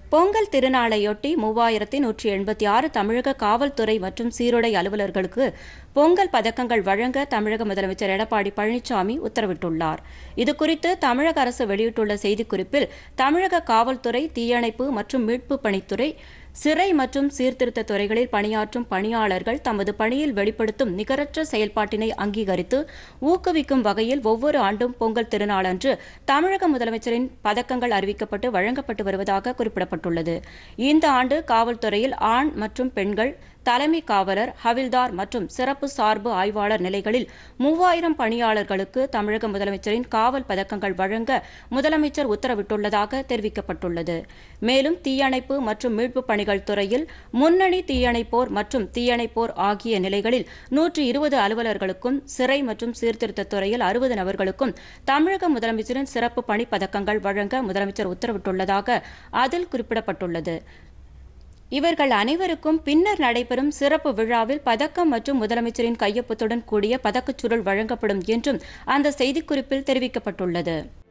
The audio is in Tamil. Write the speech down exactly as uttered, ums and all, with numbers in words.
பொங்கல் திருநாளையொட்டி மூவாயிரத்தி நூற்றி எண்பத்தி ஆறு தமிழக காவல்துறை மற்றும் சீருடை அலுவலர்களுக்கு பொங்கல் பதக்கங்கள் வழங்க தமிழக முதலமைச்சர் எடப்பாடி பழனிசாமி உத்தரவிட்டுள்ளார். இதுகுறித்து தமிழக அரசு வெளியிட்டுள்ள செய்திக்குறிப்பில், தமிழக காவல்துறை, தீயணைப்பு மற்றும் மீட்பு பணித்துறை, சிறை மற்றும் சீர்திருத்த துறைகளில் பணியாற்றும் பணியாளர்கள் தமது பணியில் வெளிப்படுத்தும் நிகரற்ற செயல்பாட்டினை அங்கீகரித்து ஊக்குவிக்கும் வகையில் ஒவ்வொரு ஆண்டும் பொங்கல் திருநாளன்று தமிழக முதலமைச்சரின் பதக்கங்கள் அறிவிக்கப்பட்டு வழங்கப்பட்டு வருவதாக குறிப்பிடப்பட்டுள்ளது. இந்த ஆண்டு காவல்துறையில் ஆண் மற்றும் பெண்கள், தலைமை காவலர், ஹவில்தார் மற்றும் சிறப்பு சார்பு ஆய்வாளர் நிலைகளில் மூவாயிரம் பணியாளர்களுக்கு தமிழக முதலமைச்சரின் காவல் பதக்கங்கள் வழங்க முதலமைச்சர் உத்தரவிட்டுள்ளதாக தெரிவிக்கப்பட்டுள்ளது. மேலும் தீயணைப்பு மற்றும் மீட்பு பணிகள் துறையில் முன்னணி தீயணைப்போர் மற்றும் தீயணைப்போர் ஆகிய நிலைகளில் நூற்று இருபது அலுவலர்களுக்கும், சிறை மற்றும் சீர்திருத்த துறையில் அறுபது நபர்களுக்கும் தமிழக முதலமைச்சரின் சிறப்பு பணி பதக்கங்கள் வழங்க முதலமைச்சர் உத்தரவிட்டுள்ளதாக அதில் குறிப்பிடப்பட்டுள்ளது. இவர்கள் அனைவருக்கும் பின்னர் நடைபெறும் சிறப்பு விழாவில் பதக்கம் மற்றும் முதலமைச்சரின் கையொப்பத்துடன் கூடிய பதக்கச்சுருள் வழங்கப்படும் என்றும் அந்த செய்திக்குறிப்பில் தெரிவிக்கப்பட்டுள்ளது.